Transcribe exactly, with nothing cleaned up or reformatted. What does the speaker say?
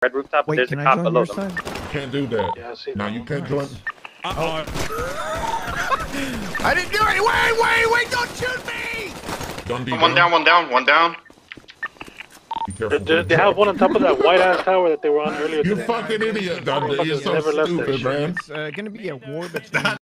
Red rooftop, Wait, there's can a I cop join below your them. side? Can't do that. Yeah, I see Now that. you can't join. Uh-oh. I didn't do it! Wait, wait, wait! Don't shoot me! Dundee One down, one down, one down. Be careful. They, they, they have one on top of that white ass tower that they were on earlier You today. fucking idiot, Dundee. You're so Never left that stupid, shit. man. It's uh, gonna be a war between